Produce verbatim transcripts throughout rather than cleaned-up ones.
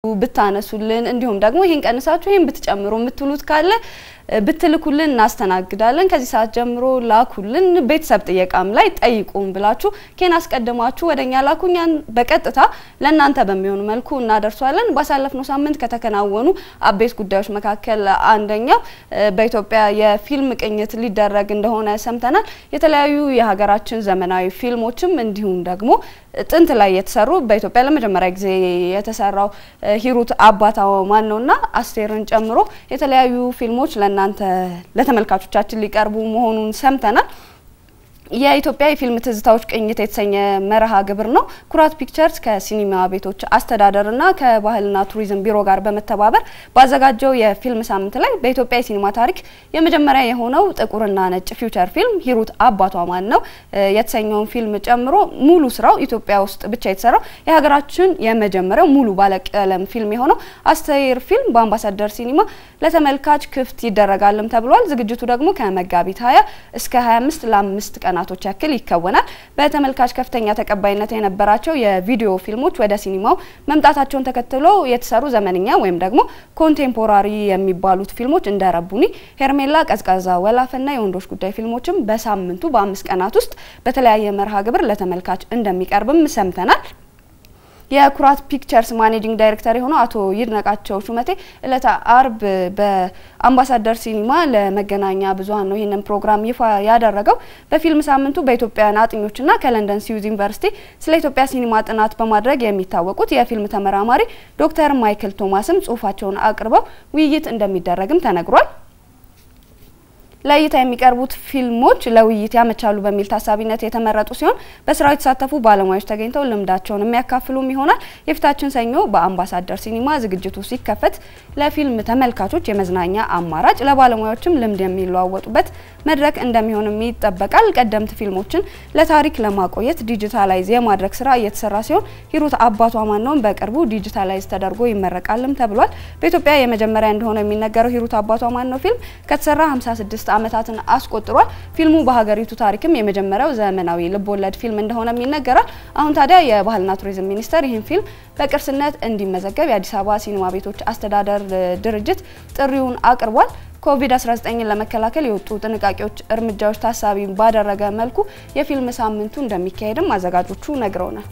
ብታነሱልን እንዲሁም ደግሞ ይሄን ቀንሳችሁ ይሄን ብትጨምሩ የምትሉት ካለ ብትልኩልን እናስተናግዳለን ከዚህ ሰዓት ጀምሮ ላኩልን ቤተሰብ ጥየቃም ላይ ጠይቁን ብላችሁ ከና አስቀድማችሁ ወደኛ ላኩኛን በቀጥታ ለእናንተ በሚሆን መልኩ እናደርሷለን ባሳለፍነው ሳምንት ከተከናወኑ አቤት ጉዳዮች መካከል አንደኛው በኢትዮጵያ የፊልም ቅኝት ሊደረግ እንደሆነ ሰምተናል የተለያዩ የሀገራችን ዘመናዊ ፊልሞችም እንዲሁም ደግሞ ጥንት ላይ የተሰሩ በኢትዮጵያ ለመጀመሪያ ጊዜ የተሰራው ሂሩት አባታው ማን ነውና አስቴርን ጨምሮ የተለያዩ ፊልሞች ለእናንተ ለተመልካቾቻችን ሊቀርቡ መሆኑን ሰምተናል የኢትዮጵያ የፊልም ትዝታዎች ቅኝት የተሰኘ መርሃ ግብር ነው ኩራት ፒክቸርስ ከሲኒማ ቤቶች አስተዳደርና ከባህልና ቱሪዝም ቢሮ ጋር በመተባበር ባዘጋጀው የፊልም ሳምንት ላይ በኢትዮጵያ የሲኒማ ታሪክ የመጀመሪያ የሆነው ጥቁርና ነጭ ፊውቸር ፊልም ሂሩት አባቷ ማን ነው የተሰኘውን ፊልም ጨምሮ ሙሉ ስራው ኢትዮጵያ ውስጥ ብቻ የተሰራው የሀገራችን የመጀመሪያው ሙሉ ባለቀለም ፊልም የሆነው አስቴር ፊልም በአምባሳደር ሲኒማ ለተመልካች ክፍት ይደረጋልም ተብሏል ዝግጅቱ ደግሞ ከመጋቢት ሃያ እስከ ሃያ አምስት ለአምስት ቀን ናቶች ያክል ይከወናል በተመልካች ከፍተኛ ተቀባይነት የነበራቸው የቪዲዮ ፊልሞች ወደ ሲኒማው መምጣታቸውን ተከትሎ የተሰሩ ዘመንኛ ወይም ደግሞ ኮንቴምፖራሪ የሚባሉት ፊልሞች እንደረቡኒ ሄርሜላ ቀዝቃዛ ወላፈና የወንዶች ጉዳይ ፊልሞችም በሳምንቱ በአምስት ቀናት ውስጥ በተለያየ መርሃ ግብር ለተመልካች እንደሚቀርብም ሰምተናል የኩራት ፒክቸርስ ማኔጂንግ ዳይሬክተር የሆነው አቶ ይድነቃቸው ሹመቴ ለታ አርብ በአምባሳደር ሲኒማ ለመገናኛ ብዙሃን ነው ይሄንን ፕሮግራም ይፋ ያደረገው በፊልም ሳምንቱ በኢትዮጵያውያን አጥኞችና ከለንደን ሲዩዝ ዩኒቨርሲቲ ስለ ኢትዮጵያ ሲኒማ ጥናት በማድረግ የሚታወቁት የፊልም ተመራማሪ ዶክተር ማይክል ቶማስም ጽሁፋቸውን አቅርበው ውይይት እንደሚደረግም ተነግሯል ለይታ የሚቀርቡት ፊልሞች ለውይይት ያመቻሉ በሚል ታሳቢነት የተመረጡ ሲሆን በስራው የተሳተፉ ባለሙያዎች ተገኝተው ልምዳቸውን የሚያካፍሉም ይሆናል የፊታችን ሰኞ በአምባሳደር ሲኒማ ዝግጅቱ ሲከፈት ለፊልም ተመልካቾች የመዝናኛ አማራጭ ለባለሙያዎችም ልምድ የሚለዋወጡበት መድረክ እንደሚሆንም ይጠበቃል ቀደምት ፊልሞችን ለታሪክ ለማቆየት ዲጂታላይዝ የማድረግ ስራ እየተሰራ ሲሆን ሂሩት አባቷ ማን ነው በቅርቡ ዲጂታላይዝ ተደርጎ ይመረቃልም ተብሏል በኢትዮጵያ የመጀመሪያ እንደሆነ የሚነገረው ሂሩት አባቷ ማን ነው ፊልም ከተሰራ ሃምሳ ስድስት አመታትን አስቆጥሯል ፊልሙ በሀገሪቱ ታሪክም የመጀመሪያው ዘመናዊ ልቦለድ ፊልም እንደሆነ ይነገራል አሁን ታዲያ የባህልና ቱሪዝም ሚኒስቴር ይህን ፊልም በቅርስነት እንዲመዘገብ የአዲስ አበባ ሲኒማ ቤቶች አስተዳደር ድርጅት ጥሪውን አቅርቧል ኮቪድ አስራ ዘጠኝ ለመከላከል የወጡ ጥንቃቄዎች እርምጃዎች ታሳቢ ባደረገ መልኩ የፊልም ሳምንቱ እንደሚካሄድም አዘጋጆቹ ነግረውናል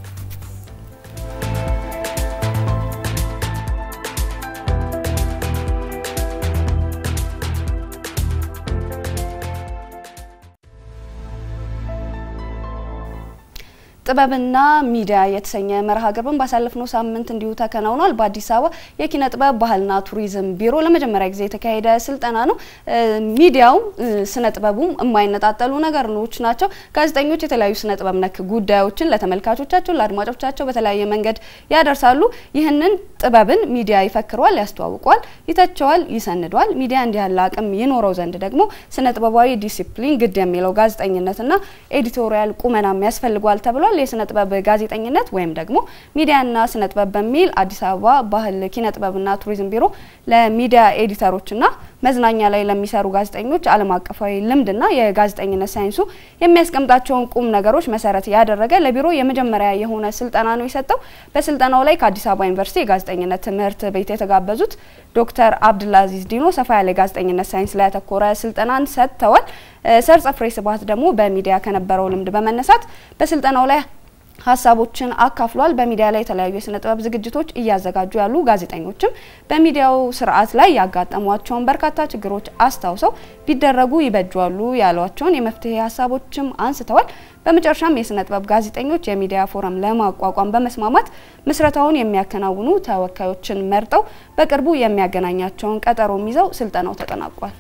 ጥበብና ሚዲያ የተሰኘ መርሃ ግብርን ባሳለፍነው ሳምንት እንዲሁ ተከናውኗል በአዲስ አበባ የኪነ ጥበብ ባህልና ቱሪዝም ቢሮ ለመጀመሪያ ጊዜ የተካሄደ ስልጠና ነው ሚዲያው ስነ ጥበቡም የማይነጣጠሉ ነገሮች ናቸው ጋዜጠኞች የተለያዩ ስነ ጥበብ ነክ ጉዳዮችን ለተመልካቾቻቸው ለአድማጮቻቸው በተለያየ መንገድ ያደርሳሉ ይህንን ጥበብን ሚዲያ ይፈክሯል ያስተዋውቋል ይተቸዋል ይሰንዷል ሚዲያ እንዲህ ያለ አቅም ይኖረው ዘንድ ደግሞ ስነ ጥበባዊ ዲሲፕሊን ግድ የሚለው ጋዜጠኝነትና ኤዲቶሪያል ቁመናም ያስፈልጋል ተብሏል የስነ ጥበብ ጋዜጠኝነት ወይም ደግሞ ሚዲያና ስነ ጥበብ በሚል አዲስ አበባ ባህል ኪነ ጥበብና ቱሪዝም ቢሮ ለሚዲያ ኤዲተሮችና መዝናኛ ላይ ለሚሰሩ ጋዜጠኞች ዓለም አቀፋዊ ልምድና የጋዜጠኝነት ሳይንሱ የሚያስቀምጣቸውን ቁም ነገሮች መሰረት ያደረገ ለቢሮ የመጀመሪያ የሆነ ስልጠና ነው የሰጠው በስልጠናው ላይ ከአዲስ አበባ ዩኒቨርሲቲ ጋዜጠኝነት ትምህርት ቤት የተጋበዙት ዶክተር አብዱልአዚዝ ዲኖ ሰፋ ያለ ጋዜጠኝነት ሳይንስ ላይ ያተኮረ ስልጠናን ሰጥተዋል ሰርጸ ፍሬ ስብሐት ደግሞ በሚዲያ ከነበረው ልምድ በመነሳት በስልጠናው ላይ ሐሳቦችን አካፍሏል በሚዲያ ላይ የተለያዩ የስነ ጥበብ ዝግጅቶች እያዘጋጁ ያሉ ጋዜጠኞችም በሚዲያው ስርዓት ላይ ያጋጠሟቸውን በርካታ ችግሮች አስተዋውሰው ቢደረጉ ይበጃሉ ያሏቸውን የመፍትሄ ሐሳቦችም አንስተዋል በመጨረሻም የስነ ጥበብ ጋዜጠኞች የሚዲያ ፎረም ለማቋቋም በመስማማት ምስረታውን የሚያከናውኑ ተወካዮችን መርጠው በቅርቡ የሚያገናኛቸውን ቀጠሮም ይዘው ስልጠናው ተጠናቋል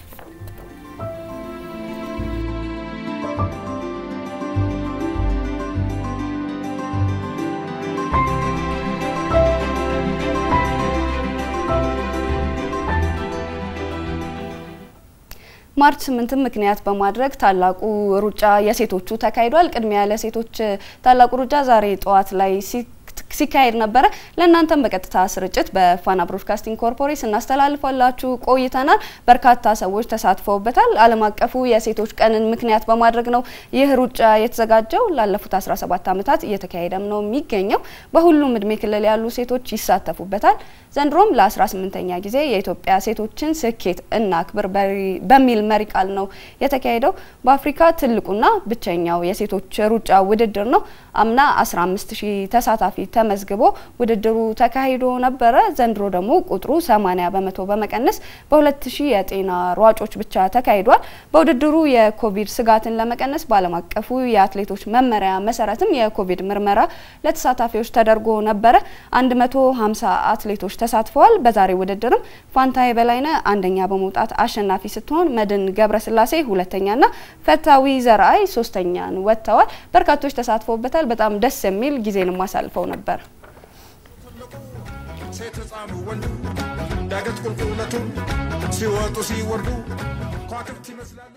ማርች ስምንት ምክንያት በማድረግ ታላቁ ሩጫ የሴቶቹ ተካሂዷል ቅድሚያ ለሴቶች ታላቁ ሩጫ ዛሬ ጧት ላይ ሲካሄድ ነበር ለእናንተም በቀጥታ ስርጭት በፋና ብሮድካስቲንግ ኮርፖሬት እናስተላልፋላችሁ ቆይተናል በርካታ ሰዎች ተሳትፈውበታል ዓለም አቀፉ የሴቶች ቀንን ምክንያት በማድረግ ነው ይህ ሩጫ የተዘጋጀው ላለፉት አስራ ሰባት ዓመታት እየተካሄደም ነው የሚገኘው በሁሉም እድሜ ክልል ያሉ ሴቶች ይሳተፉበታል ዘንድሮም ለ18ኛ ጊዜ የኢትዮጵያ ሴቶችን ስኬት እና ክብር በሚል መሪ ቃል ነው የተካሄደው በአፍሪካ ትልቁና ብቸኛው የሴቶች ሩጫ ውድድር ነው አምና አስራ አምስት ሺህ ተሳታፊ ተመዝግቦ ውድድሩ ተካሂዶ ነበር ዘንድሮ ደግሞ ቁጥሩ ሰማንያ በመቶ በመቀነስ በሁለት ሺህ የጤና ሯጮች ብቻ ተካሂዷል በውድድሩ የኮቪድ ስጋትን ለመቀነስ ባለም አቀፉ የአትሌቶች መመሪያ መሰረትም የኮቪድ ምርመራ ለተሳታፊዎች ተደርጎ ነበር መቶ ሃምሳ አትሌቶች ተሳትፈዋል በዛሬው ውድድርም ፋንታዬ በላይነህ አንደኛ በመውጣት አሸናፊ ስትሆን መድን ገብረስላሴ ሁለተኛና ፈታዊ ዘርአይ ሶስተኛን ወጥተዋል በርካቶች ተሳትፈውበታል በጣም ደስ የሚል ጊዜን ማሳልፈው ነበር ሴተጻሙ ወንዱ ዳገት ቁልቁለቱ ሲወጡ ሲወርዱ ኳክብት ይመስላሉ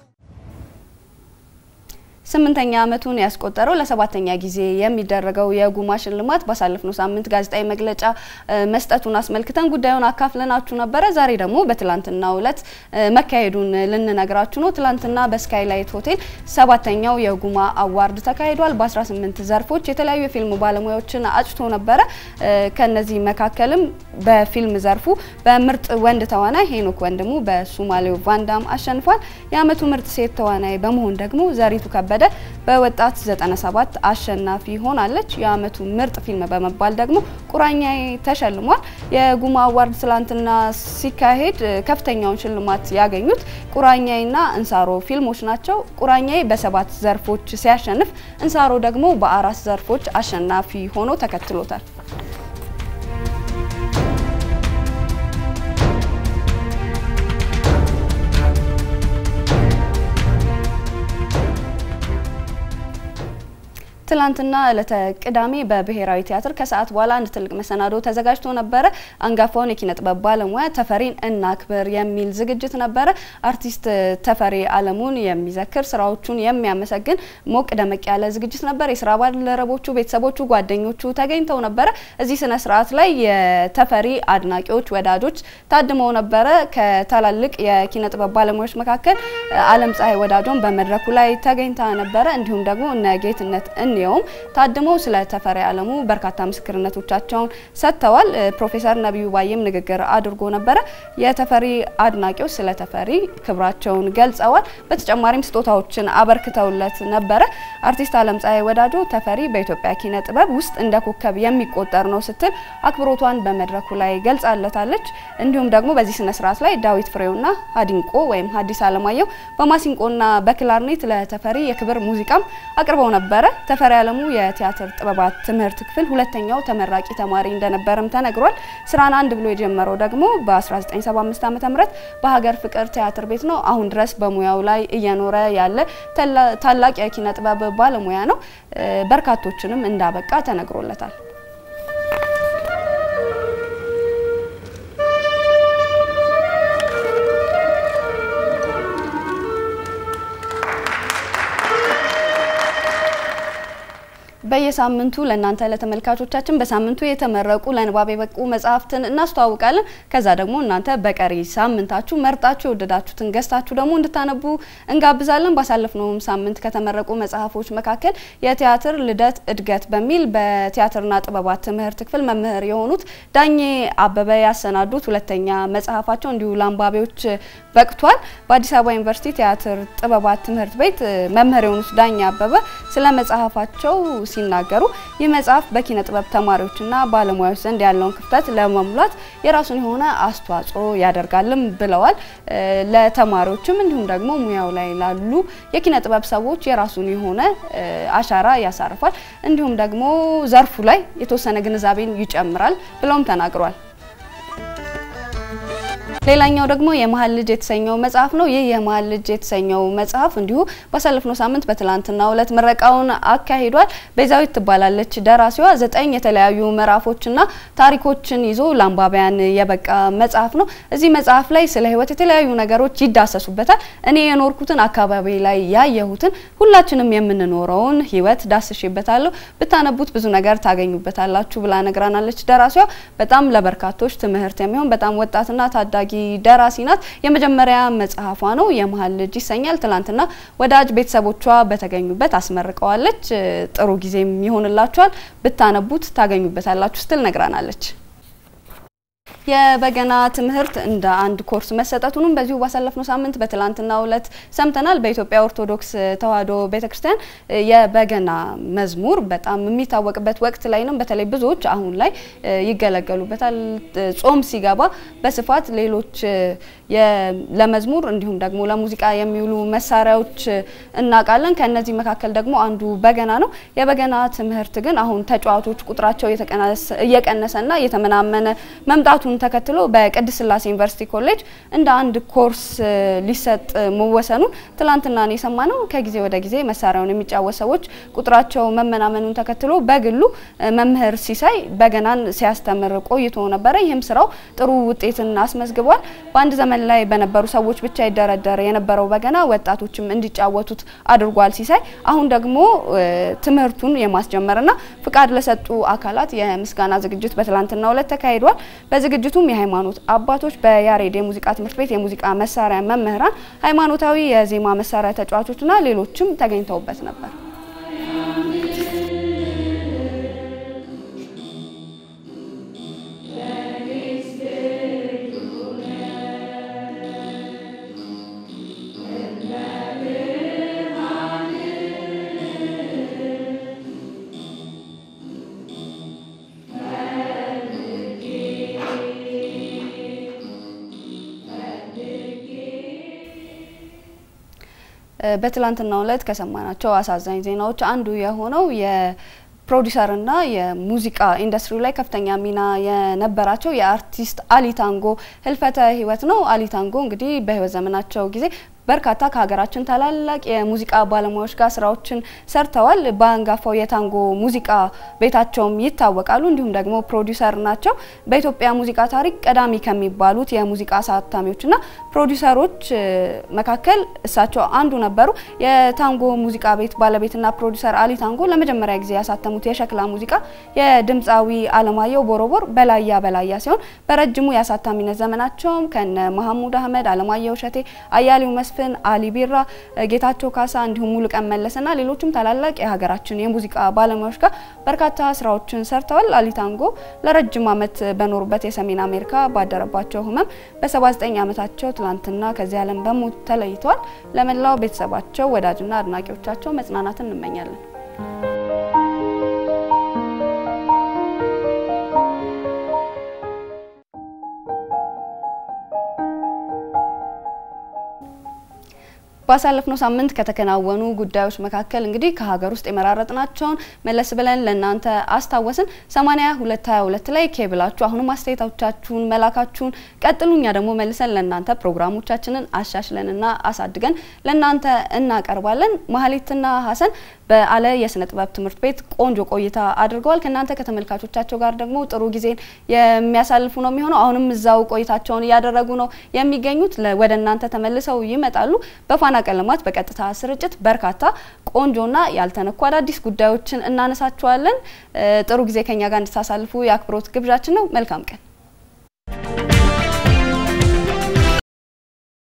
ስምንተኛ አመቱን ያስቆጠረው ለሰባተኛ ጊዜ የሚደረገው የጉማ ሽልማት ባሳለፍነው ሳምንት ጋዜጣዊ መግለጫ መስጠቱን አስመልክተን ጉዳዩን አካፍለናችሁ ነበር ዛሬ ደግሞ በትላንትናው ዕለት መካሄዱን ልንነግራችሁ ነው ትላንትና በስካይላይት ሆቴል ሰባተኛው የጉማ አዋርድ ተካሂዷል በ18 ዘርፎች የተለያዩ የፊልም ባለሙያዎችን አጭቶ ነበር ከነዚህ መካከልም በፊልም ዘርፉ በምርጥ ወንድ ተዋናይ ሄኖክ ወንድሙ በሶማሌው ቫንዳም አሸንፏል የአመቱ ምርጥ ሴት ተዋናይ በመሆን ደግሞ ዘሪቱ ከበደ በወጣት ዘጠና ሰባት አሸናፊ ሆናለች የአመቱ ምርጥ ፊልም በመባል ደግሞ ቁራኛዬ ተሸልሟል የጉማ አዋርድ ትላንትና ሲካሄድ ከፍተኛውን ሽልማት ያገኙት ቁራኛዬና እንሳሮ ፊልሞች ናቸው ቁራኛዬ በሰባት ዘርፎች ሲያሸንፍ እንሳሮ ደግሞ በአራት ዘርፎች አሸናፊ ሆኖ ተከትሎታል ትላንትና ለተ ቅዳሜ በብሔራዊ ቲያትር ከሰዓት በኋላ አንድ ትልቅ መሰናዶ ተዘጋጅቶ ነበር አንጋፋውን የኪነ ጥበብ ባለሙያ ተፈሪን እናክብር የሚል ዝግጅት ነበር አርቲስት ተፈሪ አለሙን የሚዘክር ስራዎቹን የሚያመሰግን ሞቅ ደመቅ ያለ ዝግጅት ነበር የስራ ባልደረቦቹ ቤተሰቦቹ ጓደኞቹ ተገኝተው ነበር እዚህ ስነ ስርዓት ላይ የተፈሪ አድናቂዎች ወዳጆች ታድመው ነበር ከታላልቅ የኪነ ጥበብ ባለሙያዎች መካከል ዓለም ፀሐይ ወዳጆን በመድረኩ ላይ ተገኝታ ነበር እንዲሁም ደግሞ እነ ጌትነት እንየው ታድመው ስለ ተፈሪ አለሙ በርካታ ምስክርነቶቻቸውን ሰጥተዋል ፕሮፌሰር ነብዩ ባየም ንግግር አድርጎ ነበር የተፈሪ አድናቂዎች ስለ ተፈሪ ክብራቸውን ገልጸዋል በተጨማሪም ስጦታዎችን አበርክተውለት ነበር አርቲስት ዓለም ፀሐይ ወዳጆ ተፈሪ በኢትዮጵያ ኪነ ጥበብ ውስጥ እንደ ኮከብ የሚቆጠር ነው ስትል አክብሮቷን በመድረኩ ላይ ገልጻለታለች እንዲሁም ደግሞ በዚህ ስነ ስርዓት ላይ ዳዊት ፍሬውና ሀዲንቆ ወይም ሀዲስ አለማየሁ በማሲንቆና በክላርኔት ለተፈሪ የክብር ሙዚቃም አቅርበው ነበር ተፈሪ አለሙ የቲያትር ጥበባት ትምህርት ክፍል ሁለተኛው ተመራቂ ተማሪ እንደነበርም ተነግሯል ስራን አንድ ብሎ የጀመረው ደግሞ በ1975 ዓመተ ምህረት በሀገር ፍቅር ቲያትር ቤት ነው አሁን ድረስ በሙያው ላይ እየኖረ ያለ ታላቅ የኪነ ጥበብ ባለሙያ ነው በርካቶችንም እንዳበቃ ተነግሮለታል በየሳምንቱ ለእናንተ ለተመልካቾቻችን በሳምንቱ የተመረቁ ለንባብ የበቁ መጽሐፍትን እናስተዋውቃለን ከዛ ደግሞ እናንተ በቀሪ ሳምንታችሁ መርጣችሁ ወደዳችሁትን ገስታችሁ ደግሞ እንድታነቡ እንጋብዛለን ባሳለፍነው ሳምንት ከተመረቁ መጽሐፎች መካከል የቲያትር ልደት እድገት በሚል በቲያትርና ጥበባት ትምህርት ክፍል መምህር የሆኑት ዳኜ አበበ ያሰናዱት ሁለተኛ መጽሐፋቸው እንዲሁ ለአንባቢዎች በቅቷል በአዲስ አበባ ዩኒቨርሲቲ ቲያትር ጥበባት ትምህርት ቤት መምህር የሆኑት ዳኜ አበበ ስለ መጽሐፋቸው ሲናገሩ የመጽሐፍ በኪነ ጥበብ ተማሪዎችና ባለሙያዎች ዘንድ ያለውን ክፍተት ለመሙላት የራሱን የሆነ አስተዋጽኦ ያደርጋልም ብለዋል ለተማሪዎችም እንዲሁም ደግሞ ሙያው ላይ ላሉ የኪነ ጥበብ ሰዎች የራሱን የሆነ አሻራ ያሳርፋል እንዲሁም ደግሞ ዘርፉ ላይ የተወሰነ ግንዛቤን ይጨምራል ብለውም ተናግሯል ሌላኛው ደግሞ የመሃል ልጅ የተሰኘው መጽሐፍ ነው። ይህ የመሃል ልጅ የተሰኘው መጽሐፍ እንዲሁ ባሳለፍነው ሳምንት በትላንትናው ዕለት ምረቃውን አካሂዷል። ቤዛዊት ትባላለች ደራሲዋ። ዘጠኝ የተለያዩ ምዕራፎችና ታሪኮችን ይዞ ለአንባቢያን የበቃ መጽሐፍ ነው። እዚህ መጽሐፍ ላይ ስለ ህይወት የተለያዩ ነገሮች ይዳሰሱበታል። እኔ የኖርኩትን አካባቢ ላይ ያየሁትን ሁላችንም የምንኖረውን ህይወት ዳስሽበታለሁ። ብታነቡት ብዙ ነገር ታገኙበታላችሁ ብላ ነግራናለች ደራሲዋ። በጣም ለበርካቶች ትምህርት የሚሆን በጣም ወጣትና ታዳጊ ደራሲ ናት። የመጀመሪያ መጽሐፏ ነው የመሃል ልጅ ይሰኛል። ትላንትና ወዳጅ ቤተሰቦቿ በተገኙበት አስመርቀዋለች። ጥሩ ጊዜም ይሆንላችኋል ብታነቡት ታገኙበታላችሁ ስትል ነግራናለች። የበገና ትምህርት እንደ አንድ ኮርስ መሰጠቱንም በዚሁ ባሳለፍነው ሳምንት በትላንትናው ዕለት ሰምተናል። በኢትዮጵያ ኦርቶዶክስ ተዋሕዶ ቤተክርስቲያን የበገና መዝሙር በጣም የሚታወቅበት ወቅት ላይ ነው። በተለይ ብዙዎች አሁን ላይ ይገለገሉበታል። ጾም ሲገባ በስፋት ሌሎች ለመዝሙር እንዲሁም ደግሞ ለሙዚቃ የሚውሉ መሳሪያዎች እናቃለን። ከነዚህ መካከል ደግሞ አንዱ በገና ነው። የበገና ትምህርት ግን አሁን ተጫዋቾች ቁጥራቸው እየቀነሰና እየተመናመነ መምጣቱን ተከትሎ በቅድስት ሥላሴ ዩኒቨርሲቲ ኮሌጅ እንደ አንድ ኮርስ ሊሰጥ መወሰኑን ትላንትና ነው የሰማነው። ከጊዜ ወደ ጊዜ መሳሪያውን የሚጫወቱ ሰዎች ቁጥራቸው መመናመኑን ተከትሎ በግሉ መምህር ሲሳይ በገናን ሲያስተምር ቆይቶ ነበር። ይህም ስራው ጥሩ ውጤትን አስመዝግቧል። በአንድ ዘመን ላይ በነበሩ ሰዎች ብቻ ይደረደር የነበረው በገና ወጣቶችም እንዲጫወቱት አድርጓል ሲሳይ። አሁን ደግሞ ትምህርቱን የማስጀመርና ፍቃድ ለሰጡ አካላት የምስጋና ዝግጅት በትላንትናው ዕለት ተካሂዷል። በዝግጅቱም የሃይማኖት አባቶች፣ በያሬድ የሙዚቃ ትምህርት ቤት የሙዚቃ መሳሪያ መምህራን፣ ሃይማኖታዊ የዜማ መሳሪያ ተጫዋቾችና ሌሎችም ተገኝተውበት ነበር። በትላንትናው ዕለት ከሰማናቸው አሳዛኝ ዜናዎች አንዱ የሆነው የፕሮዲዩሰርና የሙዚቃ ኢንዱስትሪ ላይ ከፍተኛ ሚና የነበራቸው የአርቲስት አሊታንጎ ህልፈተ ህይወት ነው። አሊታንጎ እንግዲህ በህይወት ዘመናቸው ጊዜ በርካታ ከሀገራችን ታላላቅ የሙዚቃ ባለሙያዎች ጋር ስራዎችን ሰርተዋል። በአንጋፋው የታንጎ ሙዚቃ ቤታቸውም ይታወቃሉ። እንዲሁም ደግሞ ፕሮዲዩሰር ናቸው። በኢትዮጵያ ሙዚቃ ታሪክ ቀዳሚ ከሚባሉት የሙዚቃ አሳታሚዎችና ፕሮዲዩሰሮች መካከል እሳቸው አንዱ ነበሩ። የታንጎ ሙዚቃ ቤት ባለቤትና ፕሮዲዩሰር አሊታንጎ ለመጀመሪያ ጊዜ ያሳተሙት የሸክላ ሙዚቃ የድምጻዊ አለማየሁ ቦሮቦር በላያ በላያ ሲሆን በረጅሙ ያሳታሚነት ዘመናቸውም ከነ መሐሙድ አህመድ፣ አለማየሁ ሸቴ፣ አያሌው መስፍን፣ አሊ ቢራ፣ ጌታቸው ካሳ እንዲሁም ሙሉቀን መለሰና ሌሎችም ታላላቅ የሀገራችን የሙዚቃ ባለሙያዎች ጋር በርካታ ስራዎችን ሰርተዋል። አሊታንጎ ለረጅም ዓመት በኖሩበት የሰሜን አሜሪካ ባደረባቸው ህመም በ79 ዓመታቸው ትላንትና ከዚህ ዓለም በሞት ተለይተዋል። ለመላው ቤተሰባቸው ወዳጅና አድናቂዎቻቸው መጽናናትን እንመኛለን። ባሳለፍነው ሳምንት ከተከናወኑ ጉዳዮች መካከል እንግዲህ ከሀገር ውስጥ የመራረጥናቸውን መለስ ብለን ለናንተ አስታወስን። ሰማንያ ሁለት ሃያ ሁለት ላይ ኬብላችሁ አሁንም አስተያየቶቻችሁን መላካችሁን ቀጥሉኛ ደግሞ መልሰን ለናንተ ፕሮግራሞቻችንን አሻሽለንና አሳድገን ለናንተ እናቀርባለን። ማህሌትና ሐሰን በአለ የስነ ጥበብ ትምህርት ቤት ቆንጆ ቆይታ አድርገዋል። ከናንተ ከተመልካቾቻቸው ጋር ደግሞ ጥሩ ጊዜን የሚያሳልፉ ነው የሚሆነው። አሁንም እዛው ቆይታቸውን ያደረጉ ነው የሚገኙት። ወደናንተ ተመልሰው ይመጣሉ። በፋና ቀለማት በቀጥታ ስርጭት በርካታ ቆንጆና ያልተነኩ አዳዲስ ጉዳዮችን እናነሳቸዋለን። ጥሩ ጊዜ ከኛ ጋር እንድታሳልፉ የአክብሮት ግብዣችን ነው። መልካም ቀን።